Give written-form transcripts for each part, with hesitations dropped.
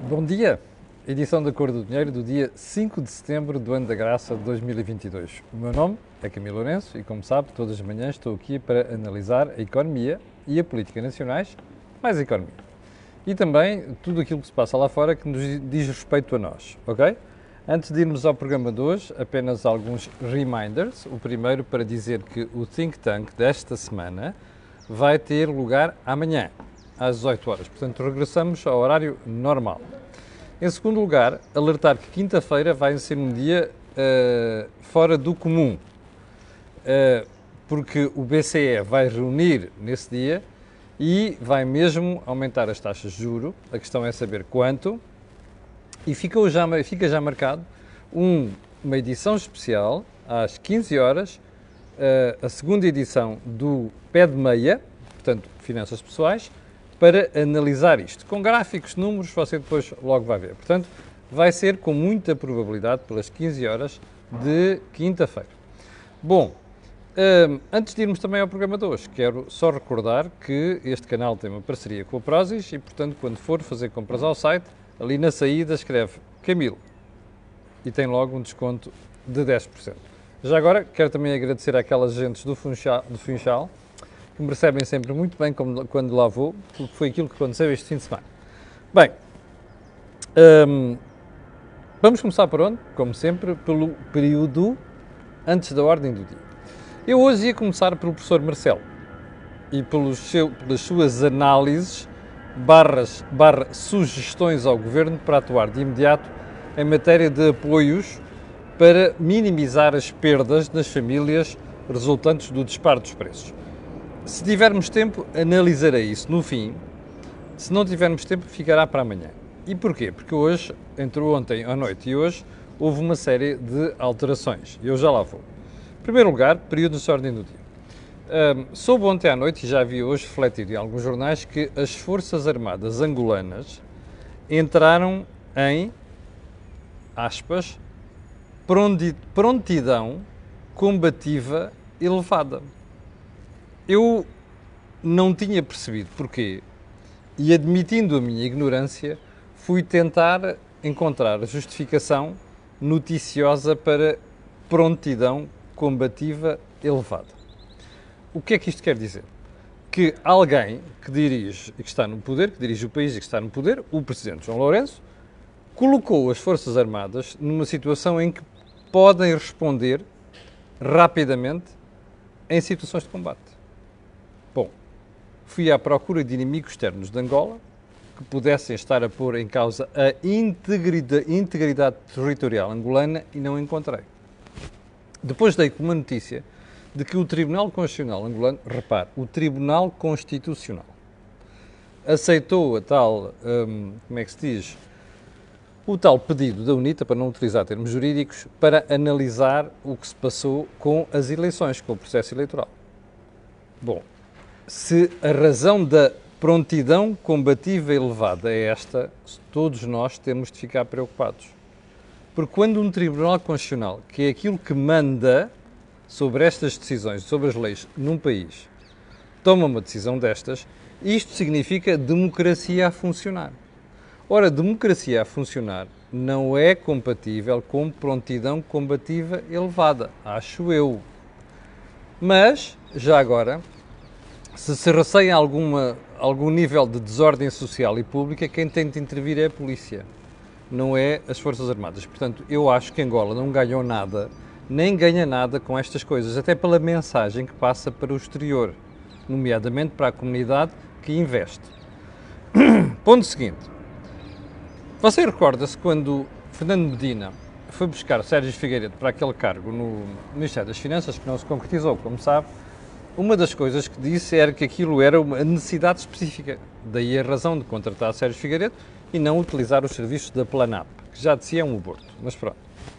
Bom dia! Edição da Cor do Dinheiro do dia 5 de setembro do ano da graça de 2022. O meu nome é Camilo Lourenço e, como sabe, todas as manhãs estou aqui para analisar a economia e a política nacionais, mais a economia. E também tudo aquilo que se passa lá fora que nos diz respeito a nós, ok? Antes de irmos ao programa de hoje, apenas alguns reminders. O primeiro para dizer que o Think Tank desta semana vai ter lugar amanhã, às 18 horas. Portanto, regressamos ao horário normal. Em segundo lugar, alertar que quinta-feira vai ser um dia fora do comum, porque o BCE vai reunir nesse dia e vai mesmo aumentar as taxas de juro. A questão é saber quanto. E fica já marcado uma edição especial às 15 horas, a segunda edição do Pé de Meia, portanto, Finanças Pessoais, para analisar isto. Com gráficos, números, você depois logo vai ver. Portanto, vai ser com muita probabilidade pelas 15 horas de quinta-feira. Bom, antes de irmos também ao programa de hoje, quero só recordar que este canal tem uma parceria com a Prozis e, portanto, quando for fazer compras ao site, ali na saída escreve Camilo e tem logo um desconto de 10%. Já agora, quero também agradecer àquelas agentes do Funchal que me recebem sempre muito bem quando lá vou, porque foi aquilo que aconteceu este fim de semana. Bem, vamos começar por onde? Como sempre, pelo período antes da ordem do dia. Eu hoje ia começar pelo professor Marcelo e pelas suas análises barra sugestões ao Governo para atuar de imediato em matéria de apoios para minimizar as perdas nas famílias resultantes do disparo dos preços. Se tivermos tempo, analisarei isso no fim. Se não tivermos tempo, ficará para amanhã. E porquê? Porque hoje, entre ontem à noite e hoje, houve uma série de alterações. E eu já lá vou. Em primeiro lugar, período de ordem do dia. Soube ontem à noite, e já vi hoje refletido em alguns jornais, que as Forças Armadas angolanas entraram em, aspas, prontidão combativa elevada. Eu não tinha percebido porquê e, admitindo a minha ignorância, fui tentar encontrar a justificação noticiosa para prontidão combativa elevada. O que é que isto quer dizer? Que alguém que dirige e que está no poder, que dirige o país e que está no poder, o Presidente João Lourenço, colocou as Forças Armadas numa situação em que podem responder rapidamente em situações de combate. Bom, fui à procura de inimigos externos de Angola que pudessem estar a pôr em causa a integridade territorial angolana e não encontrei. Depois dei com uma notícia de que o Tribunal Constitucional angolano, repare, o Tribunal Constitucional, aceitou a tal, como é que se diz, o tal pedido da UNITA, para não utilizar termos jurídicos, para analisar o que se passou com as eleições, com o processo eleitoral. Bom, se a razão da prontidão combativa elevada é esta, todos nós temos de ficar preocupados. Porque quando um Tribunal Constitucional, que é aquilo que manda sobre estas decisões, sobre as leis num país, toma uma decisão destas, isto significa democracia a funcionar. Ora, democracia a funcionar não é compatível com prontidão combativa elevada, acho eu. Mas, já agora, se receia algum nível de desordem social e pública, quem tem de intervir é a polícia, não é as Forças Armadas. Portanto, eu acho que Angola não ganhou nada, nem ganha nada com estas coisas, até pela mensagem que passa para o exterior, nomeadamente para a comunidade que investe. Ponto seguinte. Você recorda-se quando Fernando Medina foi buscar Sérgio Figueiredo para aquele cargo no Ministério das Finanças, que não se concretizou, como sabe, uma das coisas que disse era que aquilo era uma necessidade específica. Daí a razão de contratar Sérgio Figueiredo e não utilizar os serviços da Planap, que já de si é um aborto, mas pronto.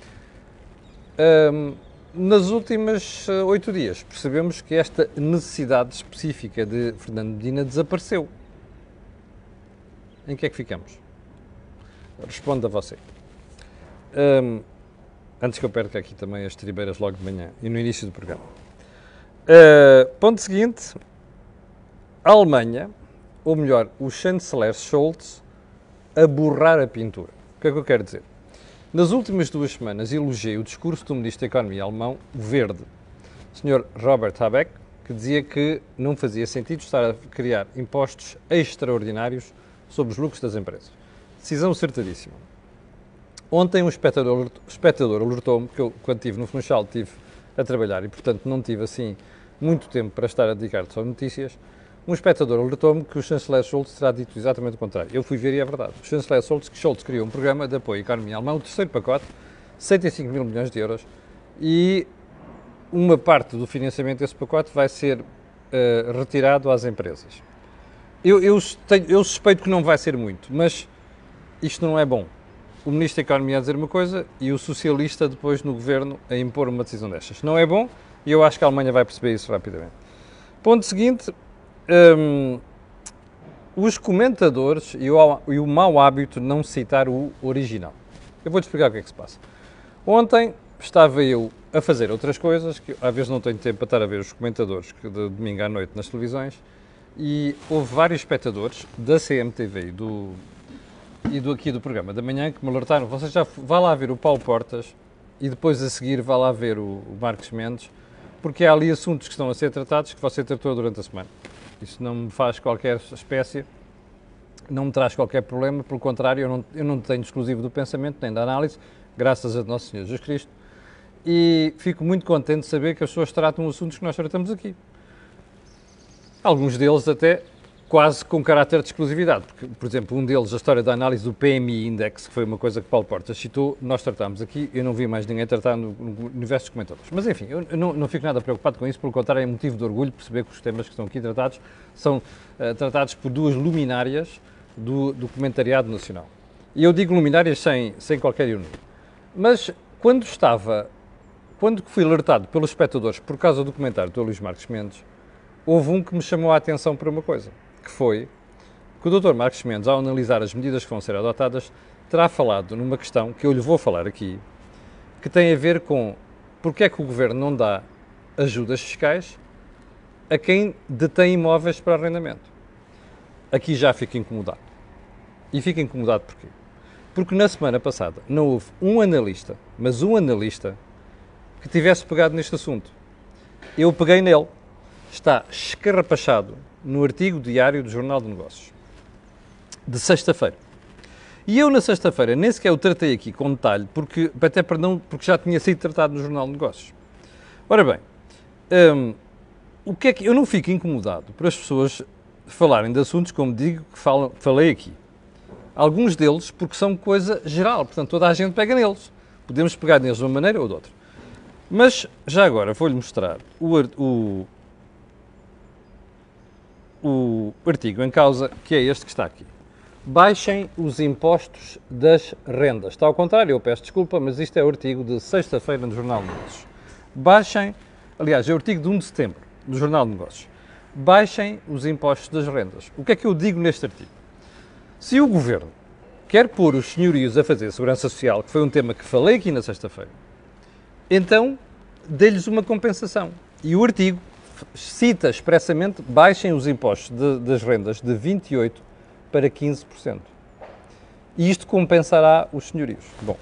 Nas últimas 8 dias percebemos que esta necessidade específica de Fernando Medina desapareceu. Em que é que ficamos? Responda você. Antes que eu perca aqui também as tribeiras logo de manhã e no início do programa. Ponto seguinte. A Alemanha, ou melhor, o chanceler Scholz, a borrar a pintura. O que é que eu quero dizer? Nas últimas 2 semanas elogiei o discurso do Ministro da Economia alemão, verde, o Sr. Robert Habeck, que dizia que não fazia sentido estar a criar impostos extraordinários sobre os lucros das empresas. Decisão acertadíssima. Ontem um espectador alertou-me, que eu, quando estive no Funchal, estive a trabalhar e, portanto, não tive, assim, muito tempo para estar a dedicar só a notícias. Um espectador alertou-me que o chanceler Scholz terá dito exatamente o contrário. Eu fui ver e é verdade. O chanceler Scholz criou um programa de apoio à economia alemã, o terceiro pacote, 65 mil milhões de euros, e uma parte do financiamento desse pacote vai ser retirado às empresas. Eu suspeito que não vai ser muito, mas isto não é bom. O Ministro da Economia a dizer uma coisa e o socialista depois no Governo a impor uma decisão destas. Não é bom e eu acho que a Alemanha vai perceber isso rapidamente. Ponto seguinte, os comentadores e o mau hábito de não citar o original. Eu vou-te explicar o que é que se passa. Ontem estava eu a fazer outras coisas, que às vezes não tenho tempo para estar a ver os comentadores de domingo à noite nas televisões, e houve vários espectadores da CMTV e aqui do programa da manhã que me alertaram, você já vá lá ver o Paulo Portas e depois a seguir vá lá ver o Marcos Mendes, porque há ali assuntos que estão a ser tratados que você tratou durante a semana. Isso não me faz qualquer espécie, não me traz qualquer problema, pelo contrário, eu não tenho exclusivo do pensamento nem da análise, graças a Nosso Senhor Jesus Cristo, e fico muito contente de saber que as pessoas tratam assuntos que nós tratamos aqui. Alguns deles até quase com caráter de exclusividade, porque, por exemplo, um deles, a história da análise do PMI Index, que foi uma coisa que Paulo Portas citou, nós tratámos aqui, eu não vi mais ninguém tratar no universo dos comentadores. Mas enfim, eu não fico nada preocupado com isso, pelo contrário, é motivo de orgulho perceber que os temas que estão aqui tratados são tratados por 2 luminárias do comentariado nacional. E eu digo luminárias sem qualquer ironia. Mas quando fui alertado pelos espectadores por causa do comentário do Luís Marcos Mendes, houve um que me chamou a atenção para uma coisa, que foi que o Dr. Marcos Mendes, ao analisar as medidas que vão ser adotadas, terá falado numa questão que eu lhe vou falar aqui, que tem a ver com porque é que o Governo não dá ajudas fiscais a quem detém imóveis para arrendamento. Aqui já fico incomodado. E fico incomodado porquê? Porque na semana passada não houve um analista, mas um analista, que tivesse pegado neste assunto. Eu peguei nele. Está escarrapachado no artigo diário do Jornal de Negócios, de sexta-feira. E eu, na sexta-feira, nem sequer o tratei aqui com detalhe, porque já tinha sido tratado no Jornal de Negócios. Ora bem, o que é que eu não fico incomodado por as pessoas falarem de assuntos, como digo, que falei aqui. Alguns deles porque são coisa geral, portanto toda a gente pega neles. Podemos pegar neles de uma maneira ou de outra. Mas, já agora, vou-lhe mostrar o artigo em causa, que é este que está aqui. Baixem os impostos das rendas. Está ao contrário, eu peço desculpa, mas isto é o artigo de sexta-feira no Jornal de Negócios. Aliás, é o artigo de 1 de setembro, do Jornal de Negócios. Baixem os impostos das rendas. O que é que eu digo neste artigo? Se o Governo quer pôr os senhorios a fazer segurança social, que foi um tema que falei aqui na sexta-feira, então dê-lhes uma compensação. E o artigo cita expressamente: baixem os impostos das rendas de 28% para 15%. E isto compensará os senhorios. Bom,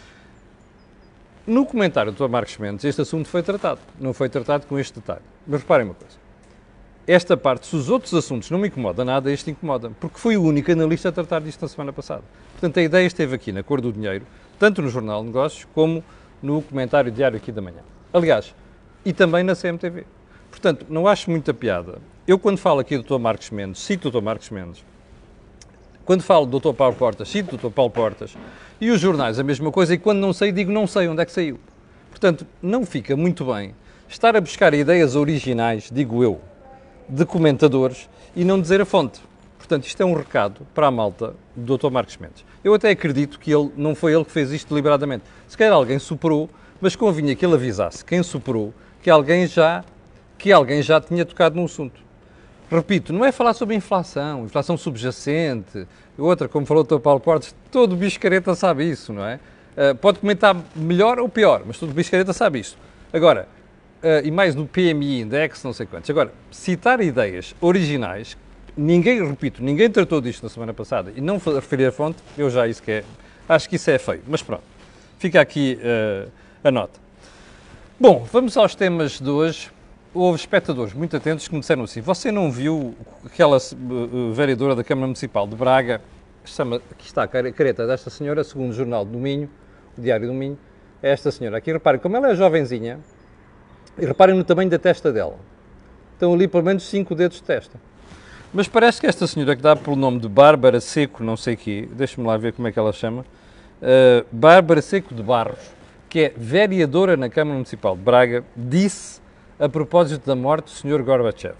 no comentário do Dr. Marcos Mendes, este assunto foi tratado. Não foi tratado com este detalhe. Mas reparem uma coisa. Esta parte, se os outros assuntos não me incomodam nada, este incomoda-me, porque foi o único analista a tratar disto na semana passada. Portanto, a ideia esteve aqui na Cor do Dinheiro, tanto no Jornal de Negócios, como no comentário diário aqui da manhã. Aliás, e também na CMTV. Portanto, não acho muita piada. Eu, quando falo aqui do Dr. Marcos Mendes, cito o Dr. Marcos Mendes. Quando falo do Dr. Paulo Portas, cito o Dr. Paulo Portas. E os jornais a mesma coisa, e quando não sei, digo não sei onde é que saiu. Portanto, não fica muito bem estar a buscar ideias originais, digo eu, de comentadores e não dizer a fonte. Portanto, isto é um recado para a malta do Dr. Marcos Mendes. Eu até acredito que não foi ele que fez isto deliberadamente. Se calhar alguém superou, mas convinha que ele avisasse quem superou que alguém já tinha tocado no assunto. Repito, não é falar sobre inflação subjacente, outra, como falou o Dr. Paulo Portas, todo biscareta sabe isso, não é? Pode comentar melhor ou pior, mas todo biscareta sabe isso. Agora, e mais no PMI Index, não sei quantos. Agora, citar ideias originais, ninguém, repito, ninguém tratou disto na semana passada e não referi a fonte, eu já isso que é, acho que isso é feio, mas pronto, fica aqui a nota. Bom, vamos aos temas de hoje. Houve espectadores muito atentos que me disseram assim, você não viu aquela vereadora da Câmara Municipal de Braga, aqui está a careta desta senhora, segundo o jornal do Minho, o Diário do Minho, é esta senhora. Aqui reparem, como ela é jovenzinha, e reparem no tamanho da testa dela. Estão ali pelo menos 5 dedos de testa. Mas parece que esta senhora, que dá pelo nome de Bárbara Seco, não sei quê, deixa-me lá ver como é que ela chama, Bárbara Seco de Barros, que é vereadora na Câmara Municipal de Braga, disse, a propósito da morte do Sr. Gorbachev: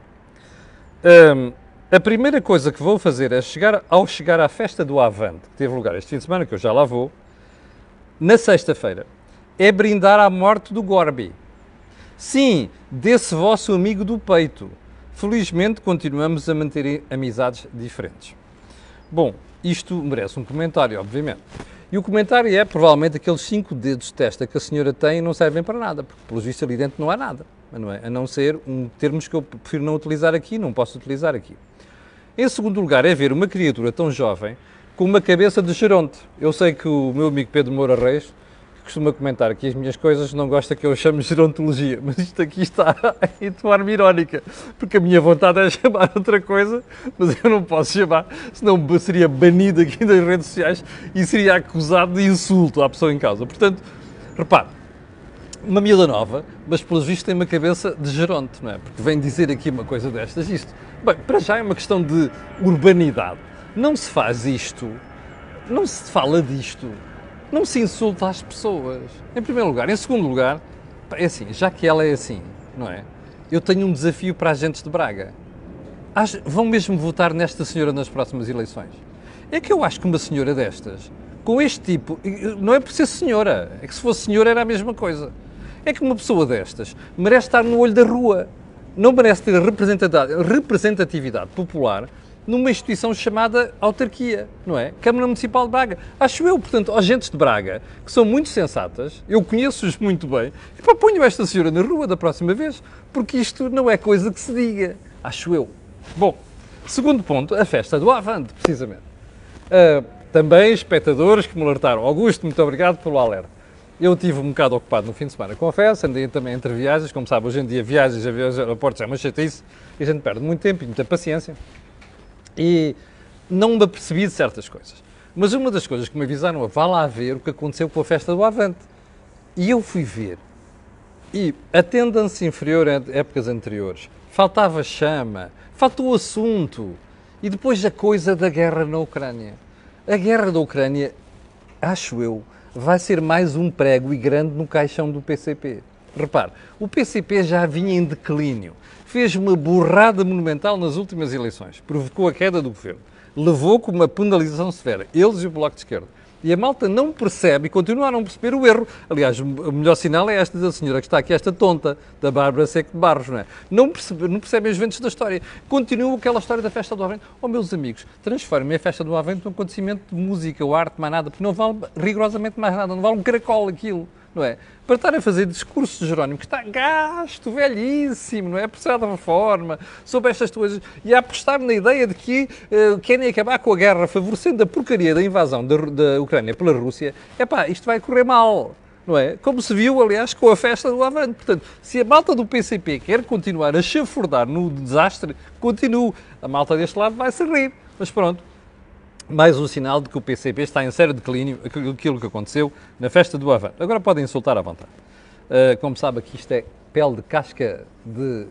a primeira coisa que vou fazer é, ao chegar à festa do Avante, que teve lugar este fim de semana, que eu já lá vou, na sexta-feira, é brindar à morte do Gorbi. Sim, desse vosso amigo do peito. Felizmente continuamos a manter amizades diferentes. Bom, isto merece um comentário, obviamente. E o comentário é, provavelmente, aqueles 5 dedos de testa que a senhora tem não servem para nada, porque, pelos vistos, ali dentro não há nada, não é? A não ser termos que eu prefiro não utilizar aqui, não posso utilizar aqui. Em segundo lugar, é ver uma criatura tão jovem com uma cabeça de geronte. Eu sei que o meu amigo Pedro Moura Reis, que costuma comentar aqui as minhas coisas, não gosta que eu chame gerontologia, mas isto aqui está em forma irónica, porque a minha vontade é chamar outra coisa, mas eu não posso chamar, senão seria banido aqui das redes sociais e seria acusado de insulto à pessoa em causa. Portanto, repare, uma miúda nova, mas pelos vistos tem uma cabeça de geronte, não é? Porque vem dizer aqui uma coisa destas, isto. Bem, para já é uma questão de urbanidade. Não se faz isto, não se fala disto, não se insulta as pessoas, em primeiro lugar. Em segundo lugar, é assim, já que ela é assim, não é? Eu tenho um desafio para agentes de Braga. Vão mesmo votar nesta senhora nas próximas eleições? É que eu acho que uma senhora destas, com este tipo, não é por ser senhora, é que se fosse senhora era a mesma coisa. É que uma pessoa destas merece estar no olho da rua, não merece ter representatividade popular numa instituição chamada autarquia, não é? Câmara Municipal de Braga. Acho eu, portanto, agentes de Braga, que são muito sensatas, eu conheço-os muito bem, e pá, ponho esta senhora na rua da próxima vez, porque isto não é coisa que se diga, acho eu. Bom, segundo ponto, a festa do Avante, precisamente. Também espectadores que me alertaram. Augusto, muito obrigado pelo alerta. Eu estive um bocado ocupado no fim de semana, confesso, andei também entre viagens, como sabe, hoje em dia viagens, aviões, aeroportos é uma chatice, e a gente perde muito tempo e muita paciência. E não me apercebi de certas coisas. Mas uma das coisas que me avisaram, vá lá ver o que aconteceu com a festa do Avante. E eu fui ver. E a tendência inferior a épocas anteriores, faltava chama, faltou assunto. E depois a coisa da guerra na Ucrânia. A guerra da Ucrânia, acho eu, vai ser mais um prego e grande no caixão do PCP. Repare, o PCP já vinha em declínio. Fez uma burrada monumental nas últimas eleições, provocou a queda do governo, levou com uma penalização severa, eles e o Bloco de Esquerda. E a malta não percebe e continua a não perceber o erro. Aliás, o melhor sinal é esta da senhora que está aqui, esta tonta, da Bárbara Seco de Barros, não é? Não percebem os ventos da história. Continua aquela história da festa do Avante. Oh, meus amigos, transformem a festa do Avante num acontecimento de música ou arte, mais nada, porque não vale rigorosamente mais nada, não vale um caracol aquilo. Não é? Para estar a fazer discursos de Jerónimo, que está gasto, velhíssimo, não é? Precisar de reforma, sobre estas coisas, e a apostar na ideia de que querem acabar com a guerra, favorecendo a porcaria da invasão da Ucrânia pela Rússia, epá, isto vai correr mal, não é? Como se viu, aliás, com a festa do Avante. Portanto, se a malta do PCP quer continuar a chafurdar no desastre, continue. A malta deste lado vai se rir, mas pronto. Mais um sinal de que o PCP está em sério declínio, aquilo que aconteceu na festa do Avante. Agora podem insultar à vontade. Como sabe, aqui isto é pele de casca de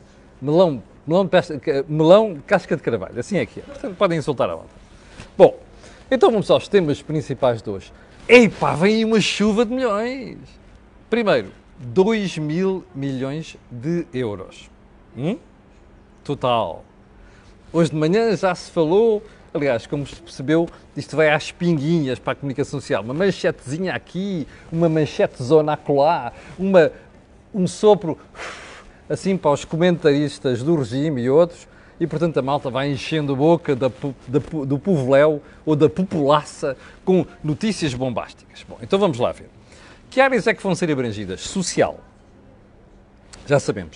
melão casca de carvalho. Assim é que é. Portanto, podem insultar à vontade. Bom, então vamos aos temas principais de hoje. Epá, vem aí uma chuva de milhões. Primeiro, 2 mil milhões de euros. Total. Hoje de manhã já se falou. Aliás, como se percebeu, isto vai às pinguinhas para a comunicação social. Uma manchetezinha aqui, uma manchetezona acolá, um sopro assim para os comentaristas do regime e outros, e portanto a malta vai enchendo a boca do povoléu ou da populaça com notícias bombásticas. Bom, então vamos lá ver. Que áreas é que vão ser abrangidas? Social. Já sabemos.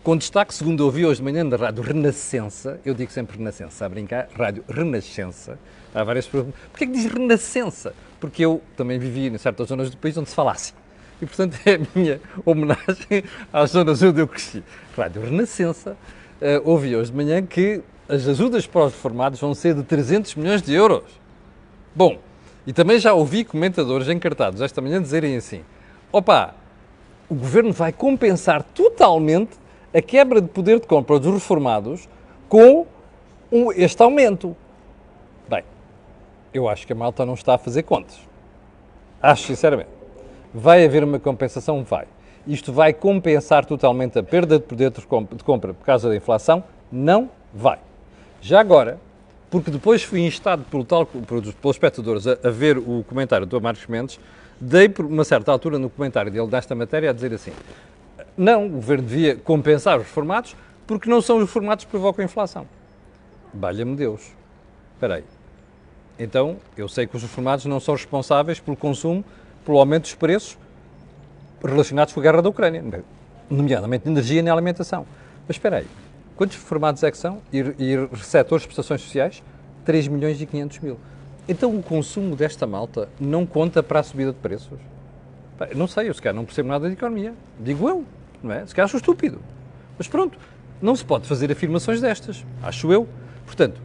Com destaque, segundo ouvi hoje de manhã na Rádio Renascença, eu digo sempre Renascença, a brincar, Rádio Renascença, há várias perguntas. Porquê que diz Renascença? Porque eu também vivi em certas zonas do país onde se falasse. E, portanto, é a minha homenagem às zonas onde eu cresci. Rádio Renascença, ouvi hoje de manhã que as ajudas para os reformados vão ser de 300 milhões de euros. Bom, e também já ouvi comentadores encartados esta manhã dizerem assim: opa, o Governo vai compensar totalmente a quebra de poder de compra dos reformados com este aumento. Bem, eu acho que a malta não está a fazer contas. Acho sinceramente. Vai haver uma compensação? Vai. Isto vai compensar totalmente a perda de poder de compra por causa da inflação? Não vai. Já agora, porque depois fui instado pelos espectadores a ver o comentário do Marcos Mendes, dei por uma certa altura no comentário dele desta matéria a dizer assim: não, o Governo devia compensar os reformados porque não são os reformados que provocam a inflação. Valha-me Deus. Espera aí. Então, eu sei que os reformados não são responsáveis pelo consumo, pelo aumento dos preços relacionados com a guerra da Ucrânia, nomeadamente de energia e na alimentação. Mas espera aí. Quantos reformados é que são e receptores de prestações sociais? 3 milhões e 500 mil. Então o consumo desta malta não conta para a subida de preços? Não sei, eu se calhar não percebo nada de economia. Digo eu, não é? Se calhar sou estúpido. Mas pronto, não se pode fazer afirmações destas, acho eu. Portanto,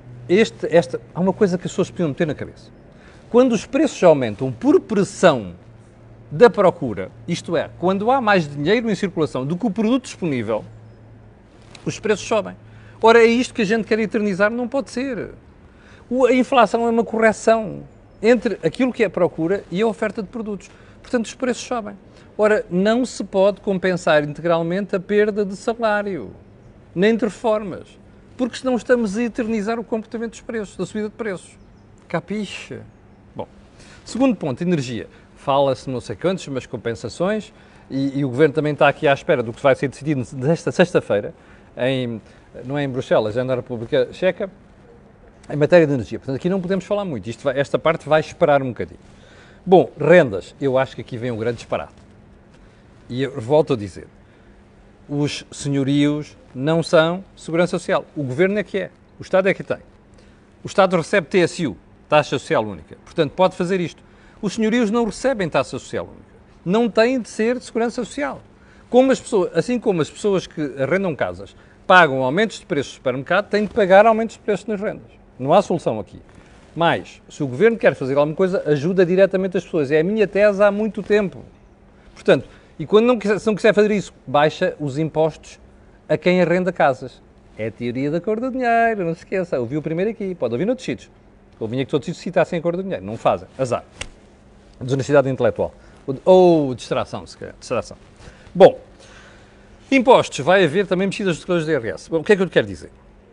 há uma coisa que as pessoas podiam meter na cabeça. Quando os preços aumentam por pressão da procura, isto é, quando há mais dinheiro em circulação do que o produto disponível, os preços sobem. Ora, é isto que a gente quer eternizar? Não pode ser. A inflação é uma correção entre aquilo que é a procura e a oferta de produtos. Portanto, os preços sobem. Ora, não se pode compensar integralmente a perda de salário, nem de reformas, porque senão estamos a eternizar o comportamento dos preços, da subida de preços. Capixa? Bom, segundo ponto, energia. Fala-se não sei quantos, mas compensações, e o Governo também está aqui à espera do que vai ser decidido nesta sexta-feira, não é em Bruxelas, é na República Checa, em matéria de energia. Portanto, aqui não podemos falar muito. Esta parte vai esperar um bocadinho. Bom, rendas. Eu acho que aqui vem um grande disparate. E eu volto a dizer, os senhorios não são segurança social. O Governo é que é. O Estado é que tem. O Estado recebe TSU, taxa social única. Portanto, pode fazer isto. Os senhorios não recebem taxa social única. Não têm de ser de segurança social. Assim como as pessoas que arrendam casas pagam aumentos de preços no supermercado, têm de pagar aumentos de preços nas rendas. Não há solução aqui. Mas, se o Governo quer fazer alguma coisa, ajuda diretamente as pessoas. É a minha tese há muito tempo. Portanto, e quando se não quiser fazer isso, baixa os impostos a quem arrenda casas. É a teoria da cor do dinheiro, não se esqueça. Ouvi o primeiro aqui, pode ouvir noutros sítios. Ouvi que todos os sítios citassem a cor do dinheiro. Não fazem. Azar. Desonestidade intelectual. Ou distração, se calhar. Distração. Bom, impostos. Vai haver também mexidas dos declarações de IRS. Bom, o que é que eu quero dizer?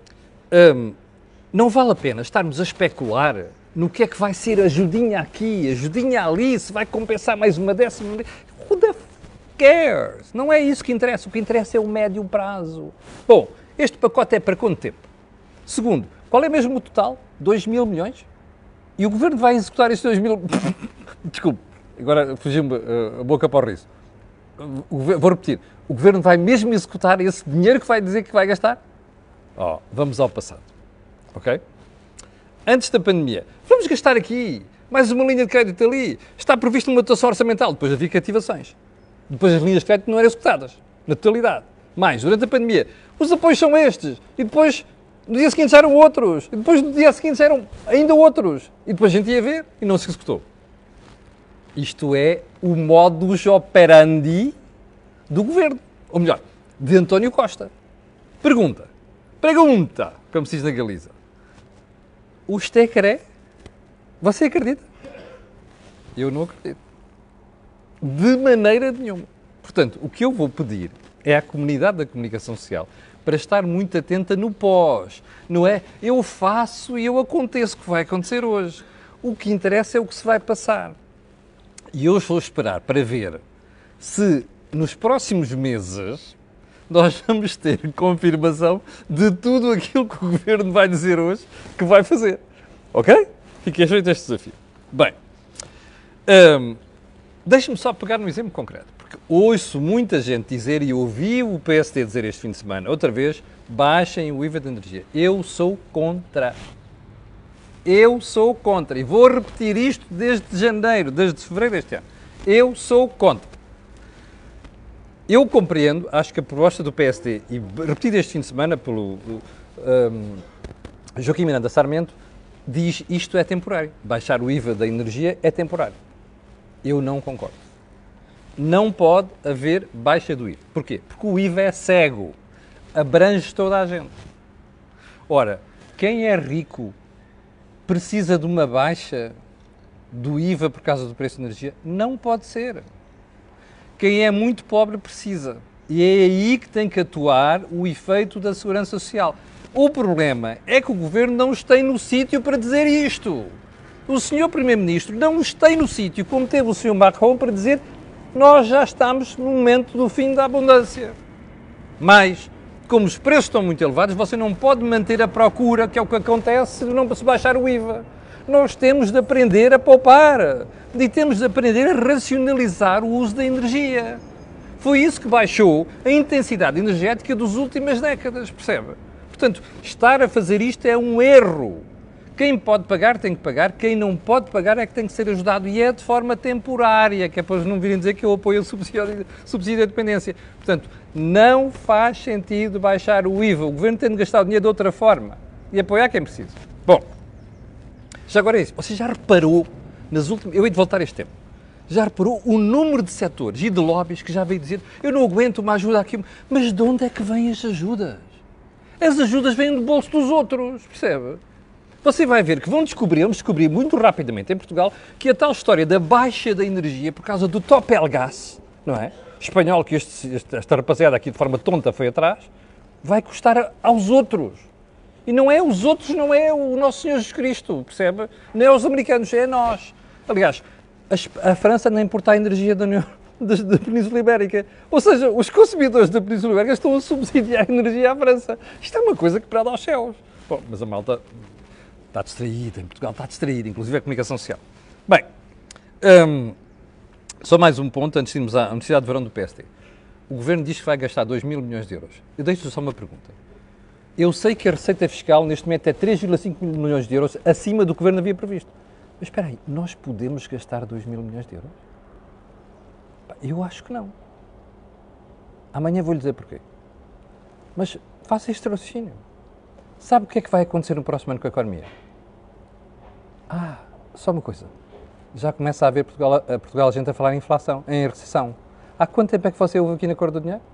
Não vale a pena estarmos a especular no que é que vai ser ajudinha aqui, ajudinha ali, se vai compensar mais uma décima. Who the f cares? Não é isso que interessa. O que interessa é o médio prazo. Bom, este pacote é para quanto tempo? Segundo, qual é mesmo o total? 2 mil milhões? E o Governo vai executar estes 2 mil... Desculpe, agora fugiu-me a boca para o riso. Vou repetir. O Governo vai mesmo executar esse dinheiro que vai dizer que vai gastar? Vamos ao passado. Ok? Antes da pandemia, vamos gastar aqui mais uma linha de crédito ali. Está previsto uma dotação orçamental. Depois havia cativações. Depois as linhas de crédito não eram executadas, na totalidade. Mais, durante a pandemia, os apoios são estes. E depois, no dia seguinte, já eram outros. E depois, no dia seguinte, já eram ainda outros. E depois a gente ia ver e não se executou. Isto é o modus operandi do Governo. Ou melhor, de António Costa. Pergunta, como se diz na Galiza. O Estecaré, você acredita? Eu não acredito. De maneira nenhuma. Portanto, o que eu vou pedir é à comunidade da comunicação social para estar muito atenta no pós. Não é eu faço e eu aconteço o que vai acontecer hoje. O que interessa é o que se vai passar. E eu vou esperar para ver se nos próximos meses nós vamos ter confirmação de tudo aquilo que o Governo vai dizer hoje que vai fazer. Ok? Fiquei feito este desafio. Bem, deixe-me só pegar num exemplo concreto, porque Porque ouço muita gente dizer, e ouvi o PSD dizer este fim de semana, outra vez, baixem o IVA da energia. Eu sou contra. Eu sou contra. E vou repetir isto desde janeiro, desde fevereiro deste ano. Eu sou contra. Eu compreendo, acho que a proposta do PSD, e repetida este fim de semana pelo Joaquim Miranda Sarmento, diz isto é temporário. Baixar o IVA da energia é temporário. Eu não concordo. Não pode haver baixa do IVA. Porquê? Porque o IVA é cego. Abrange toda a gente. Ora, quem é rico precisa de uma baixa do IVA por causa do preço de energia? Não pode ser. Quem é muito pobre precisa. E é aí que tem que atuar o efeito da segurança social. O problema é que o Governo não está no sítio para dizer isto. O Sr. Primeiro-Ministro não está no sítio, como teve o Sr. Macron, para dizer nós já estamos no momento do fim da abundância. Mas, como os preços estão muito elevados, você não pode manter a procura, que é o que acontece se não se baixar o IVA. Nós temos de aprender a poupar e temos de aprender a racionalizar o uso da energia. Foi isso que baixou a intensidade energética das últimas décadas, percebe? Portanto, estar a fazer isto é um erro. Quem pode pagar tem que pagar, quem não pode pagar é que tem que ser ajudado e é de forma temporária, que é para não virem dizer que eu apoio o subsídio da dependência. Portanto, não faz sentido baixar o IVA. O Governo tem de gastar o dinheiro de outra forma e apoiar quem precisa. Bom, já agora é isso. Você já reparou, nas últimas... Eu hei de voltar a este tema. Já reparou o número de setores e de lobbies que já veio dizer eu não aguento uma ajuda aqui. Mas de onde é que vêm as ajudas? As ajudas vêm do bolso dos outros, percebe? Você vai ver que vamos descobrir muito rapidamente em Portugal que a tal história da baixa da energia por causa do Topel Gas, não é? Espanhol, que esta rapaziada aqui de forma tonta foi atrás, vai custar aos outros. E não é os outros, não é o nosso Senhor Jesus Cristo, percebe? Não é os americanos, é nós. Aliás, a França nem importa a energia da Península Ibérica. Ou seja, os consumidores da Península Ibérica estão a subsidiar a energia à França. Isto é uma coisa que brada aos céus. Bom, mas a malta está distraída, em Portugal está distraída, inclusive a comunicação social. Bem, só mais um ponto antes de irmos à necessidade de verão do PSD. O Governo diz que vai gastar 2 mil milhões de euros. Eu deixo-lhe só uma pergunta. Eu sei que a receita fiscal neste momento é 3,5 milhões de euros acima do que o Governo havia previsto. Mas espera aí, nós podemos gastar 2 mil milhões de euros? Eu acho que não. Amanhã vou-lhe dizer porquê. Mas faça este raciocínio. Sabe o que é que vai acontecer no próximo ano com a economia? Só uma coisa. Já começa a haver Portugal gente a falar em inflação, em recessão. Há quanto tempo é que você ouve aqui na Cor do Dinheiro?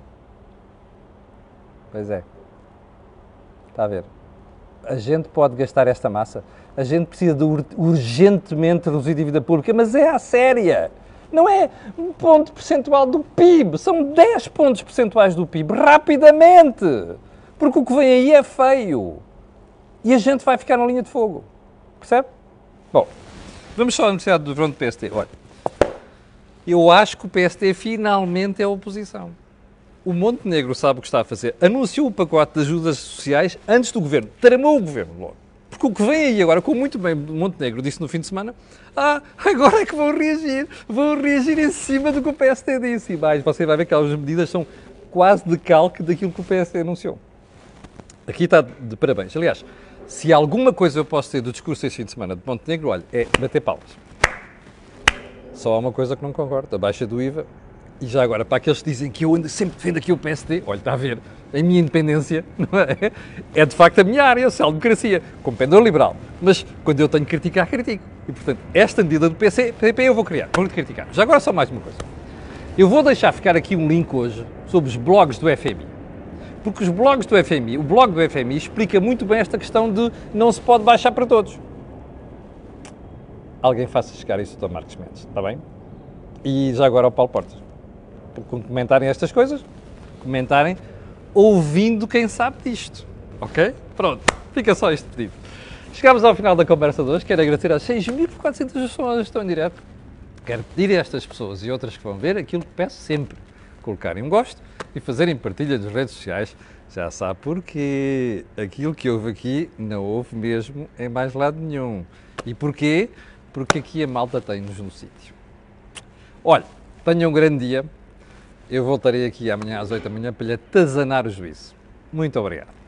Pois é. Está a ver. A gente pode gastar esta massa. A gente precisa de urgentemente reduzir a dívida pública, mas é à séria. Não é um ponto percentual do PIB. São 10 pontos percentuais do PIB. Rapidamente. Porque o que vem aí é feio. E a gente vai ficar na linha de fogo. Percebe? Bom, vamos só à necessidade do verão do PSD. Olha, eu acho que o PSD finalmente é a oposição. O Montenegro sabe o que está a fazer. Anunciou o pacote de ajudas sociais antes do Governo. Tramou o Governo logo. Porque o que vem aí agora, como muito bem o Montenegro disse no fim de semana, agora é que vão reagir em cima do que o PSD disse. E mais, você vai ver que aquelas medidas são quase de calque daquilo que o PSD anunciou. Aqui está de parabéns. Aliás, se alguma coisa eu posso ter do discurso este fim de semana de Montenegro, olha, é bater palmas. Só há uma coisa que não concordo, a baixa do IVA. E já agora, para aqueles que dizem que eu sempre defendo aqui o PSD, olha, está a ver, a minha independência, não é? É de facto a minha área, a social-democracia, como pendor liberal. Mas quando eu tenho que criticar, critico. E portanto, esta medida do PCP eu vou criticar. Já agora só mais uma coisa. Eu vou deixar ficar aqui um link hoje sobre os blogs do FMI. Porque os blogs do FMI, o blog do FMI explica muito bem esta questão de não se pode baixar para todos. Alguém faça chegar isso ao Dr. Marcos Mendes, está bem? E já agora ao Paulo Portas. Quando comentarem estas coisas, comentarem ouvindo quem sabe disto, ok? Pronto, fica só este pedido. Chegámos ao final da conversa de hoje, quero agradecer às 6.400 pessoas que estão em direto. Quero pedir a estas pessoas e outras que vão ver aquilo que peço sempre, colocarem um gosto e fazerem partilha nas redes sociais. Já sabe porquê, aquilo que houve aqui não houve mesmo em mais lado nenhum. E porquê? Porque aqui a malta tem-nos no sítio. Olha, Tenha um grande dia. Eu voltarei aqui amanhã às 8 da manhã para lhe atazanar o juízo. Muito obrigado.